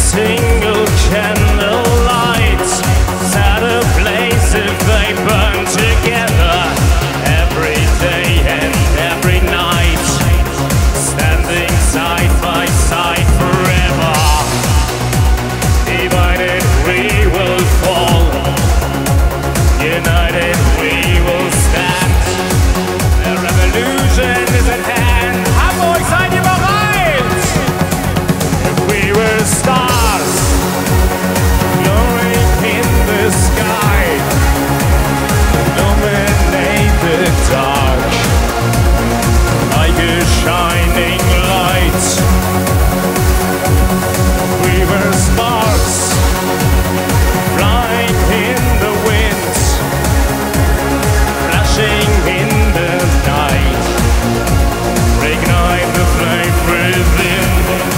single candlelight set a place if they burn together every day and every night, standing side by side forever. Divided we will fall, united we will stand. The revolution is at hand. Hamburg, seid ihr bereit? If we were stars glowing in the sky, illuminate the dark like a shining light. We were sparks flying in the wind, flashing in the night, ignite the flame within.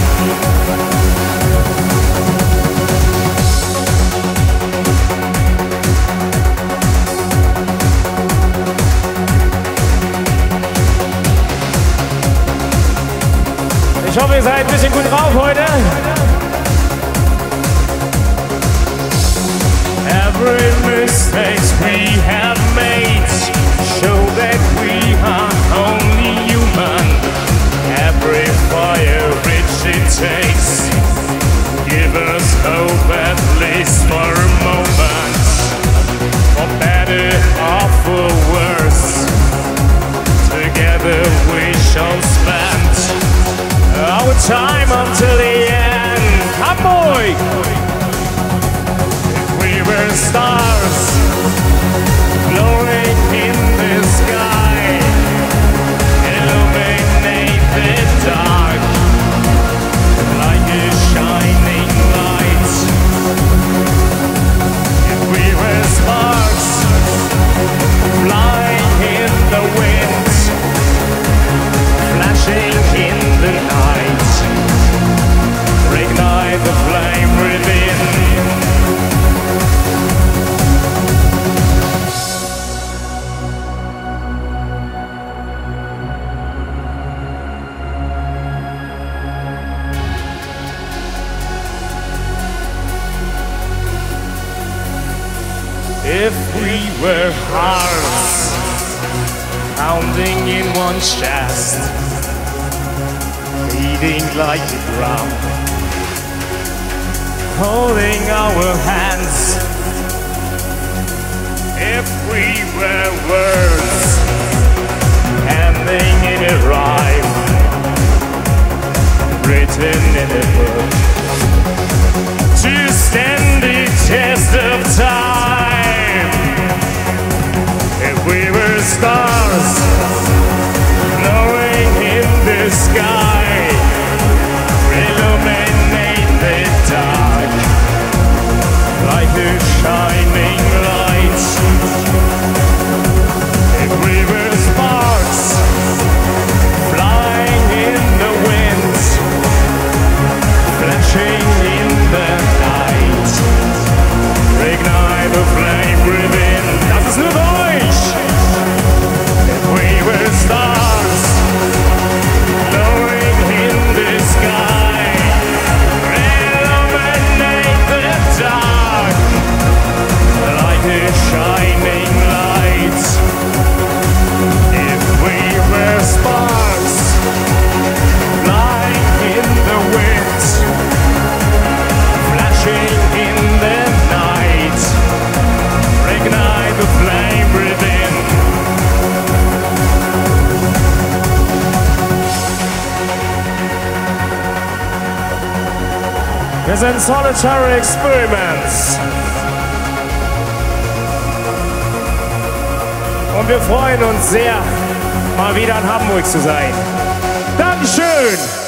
Ich hoffe, ihr seid ein bisschen gut drauf heute. Every mistake we have made show that we are only human. Every fire which it takes give us hope at least for a moment. For better or for worse, together we shall spend our time until the end. Hamburg! If we were stars glowing in the sky, illuminate the dark like a shining light. If we were sparks flying in the wind, flashing in the night, ignite the flame within. If we were hearts pounding in one chest, beating like a drum, holding our hands. If we were words ending in a rhyme, written in a book, to stand the test of time. If we were stars glowing in the sky, illuminate the dark like a shining light. If we were sparks flying in the wind, flashing in the night, ignite the flame within. Das ist nur für euch! If we were stars glowing in the sky, illuminate the dark like a shining light. If we were sparks flying in the wind, flashing in the night, ignite the flame within. Wir sind Solitary Experiments. Und wir freuen uns sehr, mal wieder in Hamburg zu sein. Dankeschön!